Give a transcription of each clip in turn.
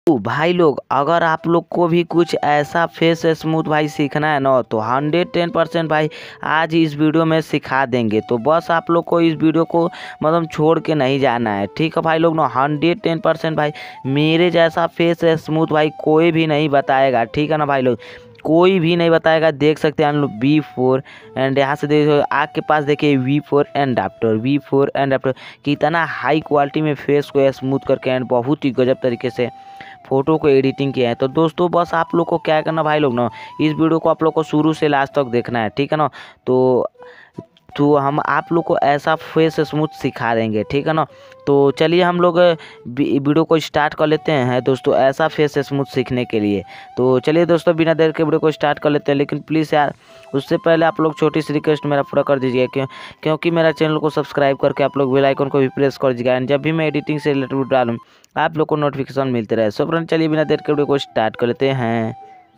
तो भाई लोग अगर आप लोग को भी कुछ ऐसा फेस स्मूथ भाई सीखना है ना तो 110% भाई आज इस वीडियो में सिखा देंगे। तो बस आप लोग को इस वीडियो को मतलब छोड़ के नहीं जाना है, ठीक है भाई लोग ना। 110% भाई मेरे जैसा फेस स्मूथ भाई कोई भी नहीं बताएगा, ठीक है ना भाई लोग, कोई भी नहीं बताएगा। देख सकते हैं हम लोग V4 एंड यहाँ से देखो आग के पास देखिए V4 एंड आफ्टर कितना हाई क्वालिटी में फेस को स्मूथ करके एंड बहुत ही गजब तरीके से फ़ोटो को एडिटिंग किया है। तो दोस्तों बस आप लोग को क्या करना भाई लोग ना, इस वीडियो को आप लोग को शुरू से लास्ट तक देखना है, ठीक है ना। तो हम आप लोग को ऐसा फेस स्मूथ सिखा देंगे, ठीक है ना। तो चलिए हम लोग वीडियो को स्टार्ट कर लेते हैं दोस्तों, ऐसा फेस स्मूथ सीखने के लिए। तो चलिए दोस्तों बिना देर के वीडियो को स्टार्ट कर लेते हैं, लेकिन प्लीज़ यार उससे पहले आप लोग छोटी सी रिक्वेस्ट मेरा पूरा कर दीजिएगा, क्योंकि मेरा चैनल को सब्सक्राइब करके आप लोग बेल आइकन को भी प्रेस कर दीजिएगा एंड जब भी मैं एडिटिंग से रिलेटेड वीडियो डालूँ आप लोग को नोटिफिकेशन मिलते रहे। सो फ्रेंड चलिए बिना देर के वीडियो को स्टार्ट कर लेते हैं।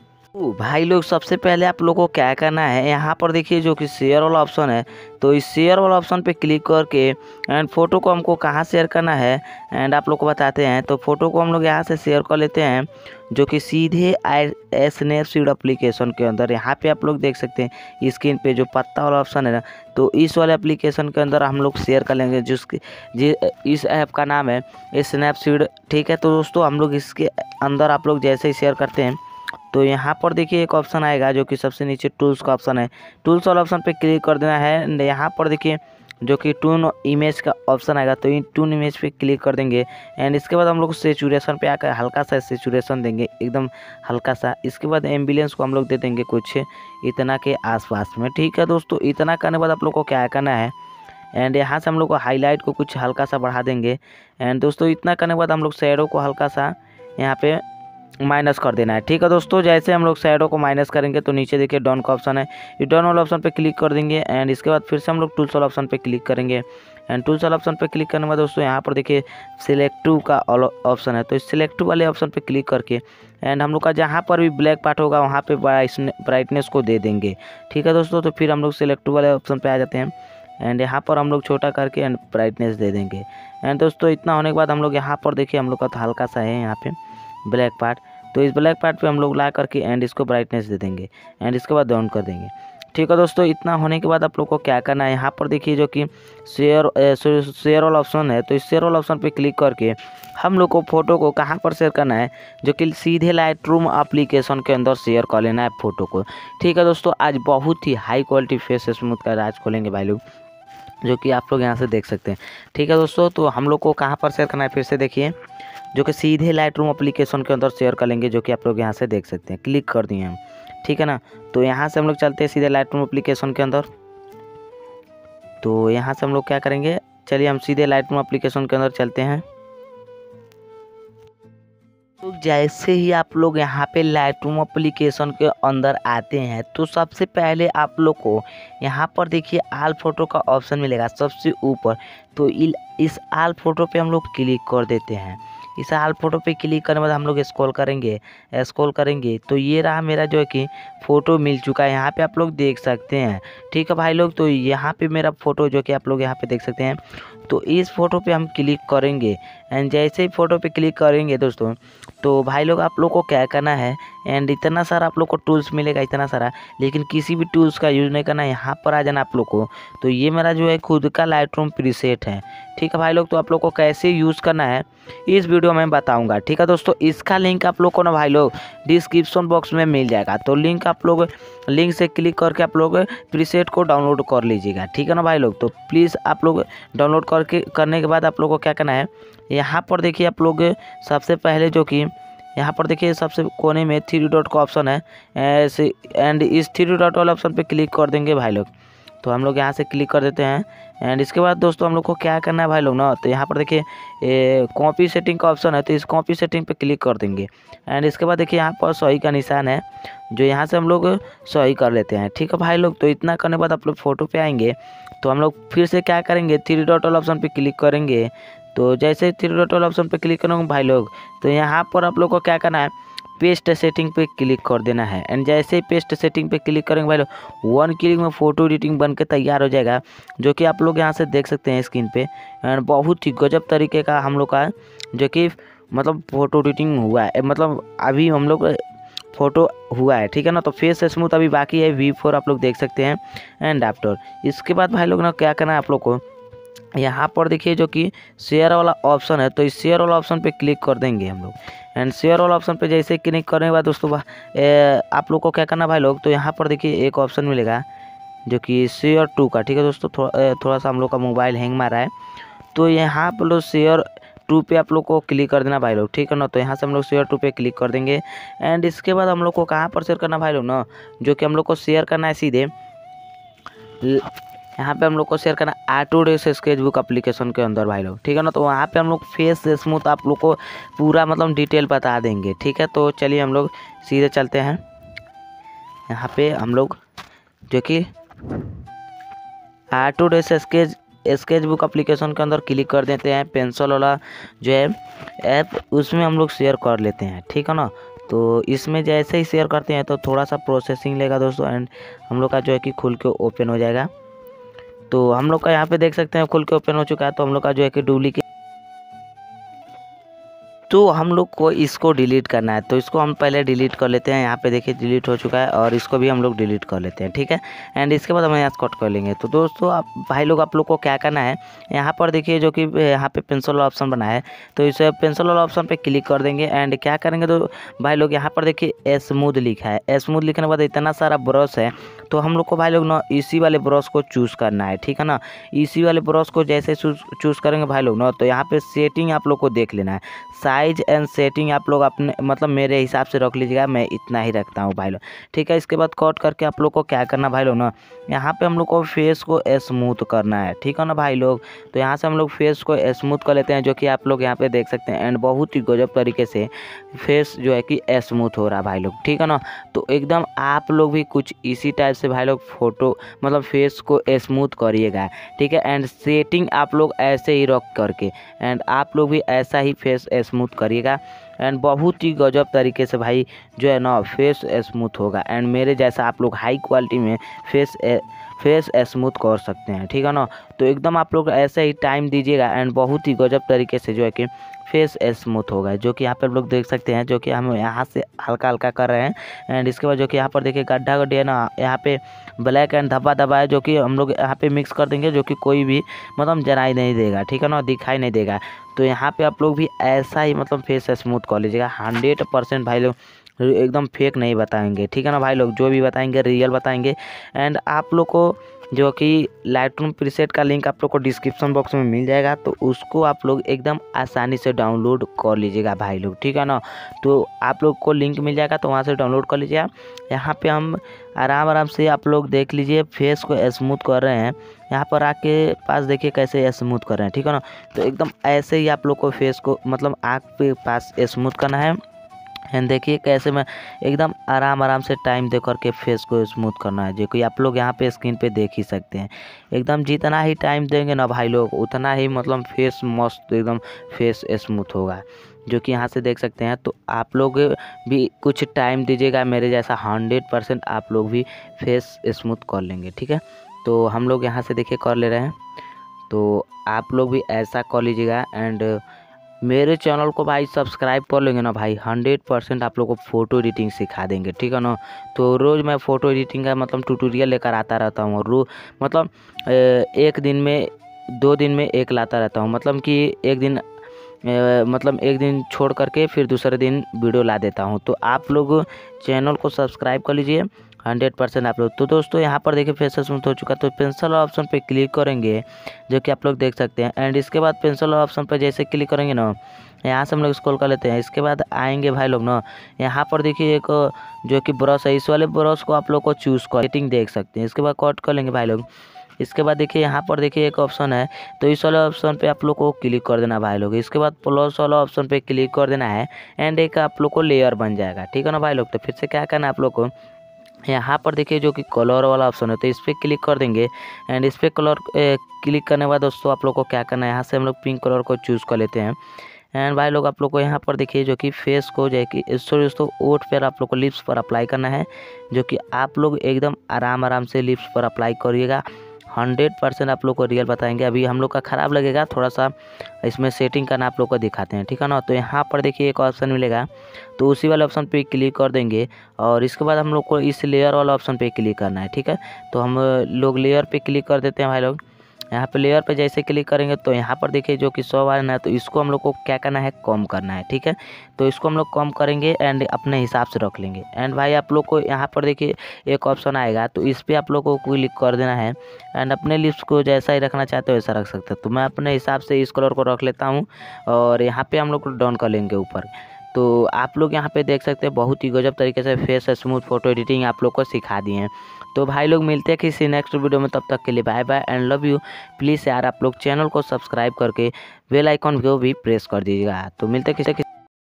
भाई लोग सबसे पहले आप लोगों को क्या करना है, यहाँ पर देखिए जो कि शेयर वाला ऑप्शन है, तो इस शेयर वाला ऑप्शन पे क्लिक करके एंड फ़ोटो को हमको कहाँ शेयर करना है एंड आप लोग को बताते हैं। तो फ़ोटो को हम लोग यहाँ से शेयर कर लेते हैं जो कि सीधे स्नैपसीड एप्लीकेशन के अंदर। यहाँ पे आप लोग देख सकते हैं स्क्रीन पे जो पत्ता वाला ऑप्शन है ना, तो इस वाले एप्लीकेशन के अंदर हम लोग शेयर कर लेंगे, इस ऐप का नाम है स्नैपसीड, ठीक है। तो दोस्तों हम लोग इसके अंदर आप लोग जैसे ही शेयर करते हैं तो यहाँ पर देखिए एक ऑप्शन आएगा जो कि सबसे नीचे टूल्स का ऑप्शन है, टूल्स वाला ऑप्शन पे क्लिक कर देना है एंड यहाँ पर देखिए जो कि टून इमेज का ऑप्शन आएगा, तो इन टून इमेज पे क्लिक कर देंगे एंड इसके बाद हम लोग सेचुरेशन पे आकर हल्का सा सेचुरेशन देंगे, एकदम हल्का सा। इसके बाद एम्बियंस को हम लोग दे देंगे कुछ इतना के आसपास में, ठीक है दोस्तों। इतना करने के बाद आप लोग को क्या करना है एंड यहाँ से हम लोग को हाईलाइट को कुछ हल्का सा बढ़ा देंगे एंड दोस्तों इतना करने के बाद हम लोग शैडो को हल्का सा यहाँ पे माइनस कर देना है, ठीक है दोस्तों। जैसे हम लोग शैडो को माइनस करेंगे तो नीचे देखिए डॉन का ऑप्शन है, ये डॉन वाला ऑप्शन पे क्लिक कर देंगे एंड इसके बाद फिर से हम लोग टूल्स वाला ऑप्शन पे क्लिक करेंगे एंड टूल्स वाला ऑप्शन पे क्लिक करने के बाद दोस्तों यहाँ पर देखिए सिलेक्टिव का ऑप्शन है, तो इस सिलेक्टिव वाले ऑप्शन पे क्लिक करके एंड हम लोग का जहाँ पर भी ब्लैक पार्ट होगा वहाँ पे ब्राइटनेस को दे देंगे, ठीक है दोस्तों। तो फिर हम लोग सिलेक्टिव वाले ऑप्शन पे आ जाते हैं एंड यहाँ पर हम लोग छोटा करके एंड ब्राइटनेस दे देंगे एंड दोस्तों इतना होने के बाद हम लोग यहाँ पर देखिए हम लोग का तो हल्का सा है यहाँ पे ब्लैक पार्ट, तो इस ब्लैक पार्ट पे हम लोग ला करके एंड इसको ब्राइटनेस दे देंगे एंड इसके बाद डाउन कर देंगे, ठीक है दोस्तों। इतना होने के बाद आप लोग को क्या करना है, यहाँ पर देखिए जो कि शेयर वाला ऑप्शन है, तो इस शेयर वाला ऑप्शन पे क्लिक करके हम लोग को फ़ोटो को कहाँ पर शेयर करना है, जो कि सीधे लाइटरूम एप्लीकेशन के अंदर शेयर कर लेना है फ़ोटो को, ठीक है दोस्तों। आज बहुत ही हाई क्वालिटी फेस स्मूथ का राज खोलेंगे भाई लोग, जो कि आप लोग यहाँ से देख सकते हैं, ठीक है दोस्तों। तो हम लोग को कहाँ पर शेयर करना है फिर से देखिए, जो कि सीधे लाइटरूम एप्लीकेशन के अंदर शेयर कर लेंगे, जो कि आप लोग यहाँ से देख सकते हैं, क्लिक कर दिए हम, ठीक है ना। तो यहाँ से हम लोग चलते हैं सीधे लाइटरूम एप्लीकेशन के अंदर। तो यहाँ से हम लोग क्या करेंगे, चलिए हम सीधे लाइटरूम एप्लीकेशन के अंदर चलते हैं। तो जैसे ही आप लोग यहाँ पे लाइटरूम एप्लीकेशन के अंदर आते हैं तो सबसे पहले आप लोग को यहाँ पर देखिए आल फोटो का ऑप्शन मिलेगा सबसे ऊपर, तो इस आल फोटो पे हम लोग क्लिक कर देते हैं। इस आल फोटो पे क्लिक करने के बाद हम लोग स्क्रॉल करेंगे तो ये रहा मेरा जो है कि फ़ोटो मिल चुका है, यहाँ पे आप लोग देख सकते हैं, ठीक है भाई लोग। तो यहाँ पे मेरा फ़ोटो जो कि आप लोग यहाँ पे देख सकते हैं, तो इस फ़ोटो पे हम क्लिक करेंगे एंड जैसे ही फ़ोटो पे क्लिक करेंगे दोस्तों तो भाई लोग आप लोग को क्या करना है एंड इतना सारा आप लोग को टूल्स मिलेगा, इतना सारा, लेकिन किसी भी टूल्स का यूज़ नहीं करना है। यहाँ पर आ जाना आप लोग को, तो ये मेरा जो है खुद का लाइटरूम प्रीसेट है, ठीक है भाई लोग। तो आप लोग को कैसे यूज़ करना है इस वीडियो में बताऊंगा, ठीक है दोस्तों। इसका लिंक आप लोग को ना भाई लोग डिस्क्रिप्शन बॉक्स में मिल जाएगा, तो लिंक से क्लिक करके आप लोग प्रीसेट को डाउनलोड कर लीजिएगा, ठीक है ना भाई लोग। तो प्लीज़ आप लोग डाउनलोड करने के बाद आप लोग को क्या करना है, यहाँ पर देखिए आप लोग सबसे पहले जो कि यहाँ पर देखिए सबसे कोने में 3 डॉट का ऑप्शन है ऐसे एंड इस 3 डॉट वाले ऑप्शन पे क्लिक कर देंगे भाई लोग। तो हम लोग यहाँ से क्लिक कर देते हैं एंड इसके बाद दोस्तों हम लोग को क्या करना है भाई लोग ना, तो यहाँ पर देखिए कॉपी सेटिंग का ऑप्शन है, तो इस कॉपी सेटिंग पे क्लिक कर देंगे एंड इसके बाद देखिए यहाँ पर सही का निशान है, जो यहाँ से हम लोग सही कर लेते हैं, ठीक है भाई लोग। तो इतना करने के बाद आप लोग फ़ोटो पे आएंगे तो हम लोग फिर से क्या करेंगे, 3 डॉट वाले ऑप्शन पे क्लिक करेंगे। तो जैसे 3 डॉट वाले ऑप्शन पे क्लिक करेंगे भाई लोग, तो यहाँ पर आप लोग को क्या करना है, पेस्ट सेटिंग पे क्लिक कर देना है एंड जैसे ही पेस्ट सेटिंग पे क्लिक करेंगे भाई लोग 1 क्लिक में फ़ोटो एडिटिंग बन के तैयार हो जाएगा, जो कि आप लोग यहाँ से देख सकते हैं स्क्रीन पे एंड बहुत ही गजब तरीके का हम लोग का जो कि मतलब फ़ोटो एडिटिंग हुआ है, मतलब अभी हम लोग फ़ोटो हुआ है, ठीक है ना। तो फेस स्मूथ अभी बाकी है, V4 आप लोग देख सकते हैं एंड आफ्टर। इसके बाद भाई लोग ना क्या करना है आप लोग को, यहाँ पर देखिए जो कि शेयर वाला ऑप्शन है, तो इस शेयर वाला ऑप्शन पे क्लिक कर देंगे हम लोग। एंड शेयर वाला ऑप्शन पे जैसे क्लिक करने के बाद दोस्तों आप लोग को क्या करना भाई लोग, तो यहाँ पर देखिए एक ऑप्शन मिलेगा जो कि शेयर टू का, ठीक है दोस्तों। थोड़ा सा हम लोग का मोबाइल हैंग मारा है, तो यहाँ पर लोग शेयर टू पे आप लोग को क्लिक कर देना भाई लोग, ठीक है ना। तो यहाँ से हम लोग शेयर टू पे क्लिक कर देंगे। एंड इसके बाद हम लोग को कहाँ पर शेयर करना भाई लोग ना, जो कि हम लोग को शेयर करना है सीधे यहाँ पे हम लोग को शेयर करना ऑटोडेस्क स्केचबुक एप्लीकेशन के अंदर भाई लोग, ठीक है ना। तो वहाँ पे हम लोग फेस स्मूथ आप लोग को पूरा मतलब डिटेल बता देंगे, ठीक है। तो चलिए हम लोग सीधे चलते हैं, यहाँ पे हम लोग जो कि ऑटोडेस्क स्केचबुक एप्लीकेशन के अंदर क्लिक कर देते हैं। पेंसिल वाला जो है ऐप, उसमें हम लोग शेयर कर लेते हैं, ठीक है ना। तो इसमें जैसे ही शेयर करते हैं तो थोड़ा सा प्रोसेसिंग लेगा दोस्तों, एंड हम लोग का जो है कि खुल के ओपन हो जाएगा। तो हम लोग का यहाँ पे देख सकते हैं खुल के ओपन हो चुका है। तो हम लोग का जो है कि डुप्लीकेट, तो हम लोग को इसको डिलीट करना है, तो इसको हम पहले डिलीट कर लेते हैं। यहाँ पे देखिए डिलीट हो चुका है, और इसको भी हम लोग डिलीट कर लेते हैं, ठीक है। एंड इसके बाद हम यहाँ कट कर लेंगे। तो दोस्तों आप भाई लोग आप लोग को क्या करना है, यहाँ पर देखिए जो कि यहाँ पे पेंसिल वाला ऑप्शन बना है, तो इस पेंसिल वाला ऑप्शन पे क्लिक कर देंगे। एंड क्या करेंगे तो भाई लोग यहाँ पर देखिए स्मूथ लिखा है, स्मूथ लिखने के बाद इतना सारा ब्रश है, तो हम लोग को भाई लोग ना इसी वाले ब्रश को चूज़ करना है, ठीक है ना। इसी वाले ब्रश को जैसे चूज़ करेंगे भाई लोग ना, तो यहाँ पे सेटिंग आप लोग को देख लेना है। साइज एंड सेटिंग आप लोग अपने मतलब मेरे हिसाब से रख लीजिएगा, मैं इतना ही रखता हूँ भाई लोग, ठीक है। इसके बाद कट करके आप लोग को क्या करना भाई लोग ना, यहाँ पे हम लोग को फेस को स्मूथ करना है, ठीक है ना भाई लोग। तो यहाँ से हम लोग फेस को स्मूथ कर लेते हैं, जो कि आप लोग यहाँ पे देख सकते हैं। एंड बहुत ही गजब तरीके से फेस जो है कि स्मूथ हो रहा है भाई लोग, ठीक है ना। तो एकदम आप लोग भी कुछ इसी टाइप से भाई लोग फोटो मतलब फेस को स्मूथ करिएगा, ठीक है। एंड सेटिंग आप लोग ऐसे ही रख करके एंड आप लोग भी ऐसा ही फेस स्मूथ करिएगा। एंड बहुत ही गजब तरीके से भाई जो है ना फेस स्मूथ होगा। एंड मेरे जैसा आप लोग हाई क्वालिटी में फेस स्मूथ कर सकते हैं, ठीक है ना। तो एकदम आप लोग ऐसे ही टाइम दीजिएगा, एंड बहुत ही गजब तरीके से जो है कि फेस स्मूथ होगा, जो कि यहाँ पर लोग देख सकते हैं, जो कि हम यहाँ से हल्का हल्का कर रहे हैं। एंड इसके बाद जो कि यहाँ पर देखिए गड्ढा गड्ढी है ना, यहाँ पे ब्लैक एंड धब्बा धब्बा है, जो कि हम लोग यहाँ पे मिक्स कर देंगे, जो कि कोई भी मतलब जनाई नहीं देगा, ठीक है ना, दिखाई नहीं देगा। तो यहाँ पे आप लोग भी ऐसा ही मतलब फेस स्मूथ कर लीजिएगा। 100% भाई लोग एकदम फेक नहीं बताएंगे, ठीक है ना भाई लोग, जो भी बताएंगे रियल बताएंगे। एंड आप लोग को जो कि लाइटरूम प्रीसेट का लिंक आप लोग को डिस्क्रिप्शन बॉक्स में मिल जाएगा, तो उसको आप लोग एकदम आसानी से डाउनलोड कर लीजिएगा भाई लोग, ठीक है ना। तो आप लोग को लिंक मिल जाएगा, तो वहाँ से डाउनलोड कर लीजिएगा। यहाँ पे हम आराम से आप लोग देख लीजिए फेस को स्मूथ कर रहे हैं। यहाँ पर आके पास देखिए कैसे स्मूथ कर रहे हैं, ठीक है ना। तो एकदम ऐसे ही आप लोग को फेस को मतलब आँख पे पास स्मूथ करना है। एंड देखिए कैसे मैं एकदम आराम से टाइम दे करके फेस को स्मूथ करना है, जो कि आप लोग यहाँ पे स्क्रीन पे देख ही सकते हैं। एकदम जितना ही टाइम देंगे ना भाई लोग, उतना ही मतलब फेस मस्त एकदम फेस स्मूथ होगा, जो कि यहाँ से देख सकते हैं। तो आप लोग भी कुछ टाइम दीजिएगा, मेरे जैसा 100% आप लोग भी फेस स्मूथ कर लेंगे, ठीक है। तो हम लोग यहाँ से देखिए कर ले रहे हैं, तो आप लोग भी ऐसा कर लीजिएगा। एंड मेरे चैनल को भाई सब्सक्राइब कर लेंगे ना भाई, 100% आप लोग को फ़ोटो एडिटिंग सिखा देंगे, ठीक है ना। तो रोज़ मैं फ़ोटो एडिटिंग का मतलब ट्यूटोरियल लेकर आता रहता हूँ, और मतलब एक दिन में 2 दिन में एक लाता रहता हूँ, मतलब कि एक दिन छोड़ करके फिर दूसरे दिन वीडियो ला देता हूँ। तो आप लोग चैनल को सब्सक्राइब कर लीजिए 100% आप लोग। तो दोस्तों यहाँ पर देखिए फेस स्मूथ हो चुका, तो पेंसिल ऑप्शन पे क्लिक करेंगे, जो कि आप लोग देख सकते हैं। एंड इसके बाद पेंसिल ऑप्शन पर जैसे क्लिक करेंगे ना, यहाँ से हम लोग स्क्रॉल कर लेते हैं। इसके बाद आएंगे भाई लोग ना, यहाँ पर देखिए एक जो कि ब्रश है, इस वाले ब्रश को आप लोग को चूज़ कर सेटिंग देख सकते हैं। इसके बाद कट कर लेंगे भाई लोग। इसके बाद देखिए यहाँ पर देखिए एक ऑप्शन है, तो इस वाले ऑप्शन पे आप लोग को क्लिक कर देना भाई लोग। इसके बाद प्लस वाला ऑप्शन पे क्लिक कर देना है, एंड एक आप लोग को लेयर बन जाएगा, ठीक है ना भाई लोग। तो फिर से क्या करना है आप लोग को, यहाँ पर देखिए जो कि कलर वाला ऑप्शन है, तो इस पर क्लिक कर देंगे। एंड इस पर कलर क्लिक करने के बाद दोस्तों आप लोग को क्या करना है, यहाँ से हम लोग पिंक कलर को चूज़ कर लेते हैं। एंड भाई लोग आप लोग को यहाँ पर देखिए जो कि फेस को जो है कि दोस्तों ओठ पर आप लोग को लिप्स पर अप्लाई करना है, जो कि आप लोग एकदम आराम से लिप्स पर अप्लाई करिएगा। 100% आप लोग को रियल बताएंगे। अभी हम लोग का ख़राब लगेगा, थोड़ा सा इसमें सेटिंग करना आप लोग को दिखाते हैं, ठीक है ना। तो यहाँ पर देखिए एक ऑप्शन मिलेगा, तो उसी वाले ऑप्शन पे क्लिक कर देंगे और इसके बाद हम लोग को इस लेयर वाला ऑप्शन पे क्लिक करना है, ठीक है। तो हम लोग लेयर पे क्लिक कर देते हैं भाई लोग। यहाँ पे लेयर पे जैसे क्लिक करेंगे तो यहाँ पर देखिए जो कि 100 वाला है, तो इसको हम लोग को क्या करना है, कम करना है, ठीक है। तो इसको हम लोग कम करेंगे एंड अपने हिसाब से रख लेंगे। एंड भाई आप लोग को यहाँ पर देखिए एक ऑप्शन आएगा, तो इस पर आप लोग को क्लिक कर देना है एंड अपने लिप्स को जैसा ही रखना चाहते हो वैसा रख सकते हो। तो मैं अपने हिसाब से इस कलर को रख लेता हूँ और यहाँ पर हम लोग डाउन कर लेंगे ऊपर। तो आप लोग यहाँ पे देख सकते हैं बहुत ही गजब तरीके से फेस स्मूथ फोटो एडिटिंग आप लोग को सिखा दिए हैं। तो भाई लोग मिलते हैं किसी नेक्स्ट वीडियो में, तब तक के लिए bye bye and love you. Please यार आप लोग चैनल को सब्सक्राइब करके बेल आइकन को भी प्रेस कर दीजिएगा। तो मिलते हैं किसी